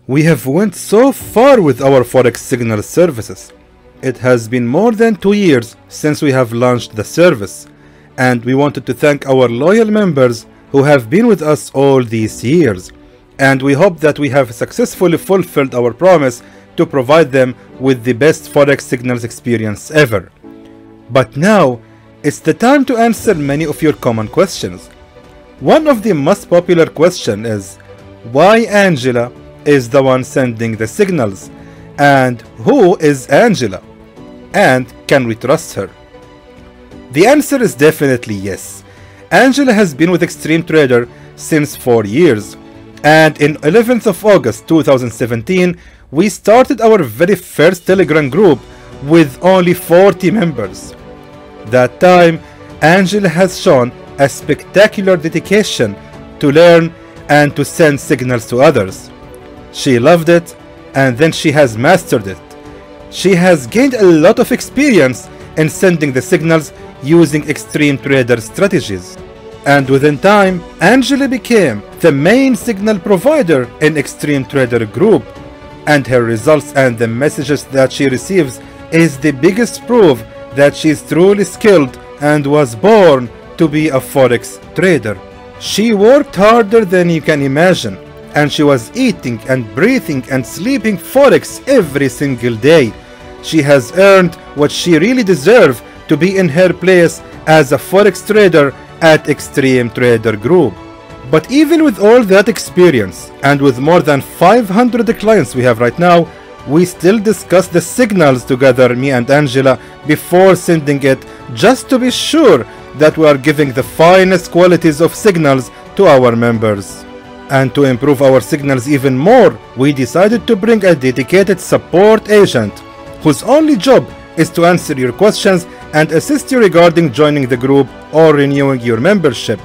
We have went so far with our Forex Signal services. It has been more than 2 years since we have launched the service, and we wanted to thank our loyal members who have been with us all these years, and we hope that we have successfully fulfilled our promise to provide them with the best Forex Signals experience ever. But now, it's the time to answer many of your common questions. One of the most popular questions is, why Angela is the one sending the signals? And who is Angela? And can we trust her? The answer is definitely yes. Angela has been with Extreme Trader since 4 years, and in 11th of August 2017 we started our very first Telegram group with only 40 members. That time, Angela has shown a spectacular dedication to learn and to send signals to others. She loved it, and then she has mastered it. She has gained a lot of experience in sending the signals using Extreme Trader strategies. And within time, Angela became the main signal provider in Extreme Trader group, and her results and the messages that she receives is the biggest proof that she is truly skilled and was born to be a Forex trader. She worked harder than you can imagine, and she was eating and breathing and sleeping Forex every single day. She has earned what she really deserves to be in her place as a Forex trader at Extreme Trader Group. But even with all that experience, and with more than 500 clients we have right now, we still discuss the signals together, me and Angela, before sending it, just to be sure that we are giving the finest qualities of signals to our members. And to improve our signals even more, we decided to bring a dedicated support agent whose only job is to answer your questions and assist you regarding joining the group or renewing your membership.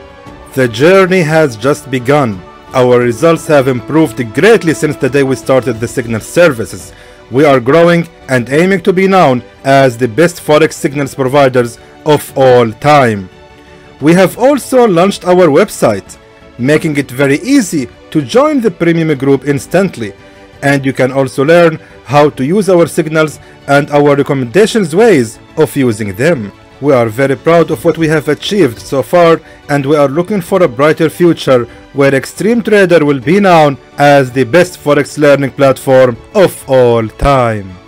The journey has just begun. Our results have improved greatly since the day we started the Signal services. We are growing and aiming to be known as the best Forex Signals providers of all time. We have also launched our website, making it very easy to join the premium group instantly, and you can also learn how to use our signals and our recommendations ways of using them. We are very proud of what we have achieved so far, and we are looking for a brighter future where Extreme Trader will be known as the best Forex learning platform of all time.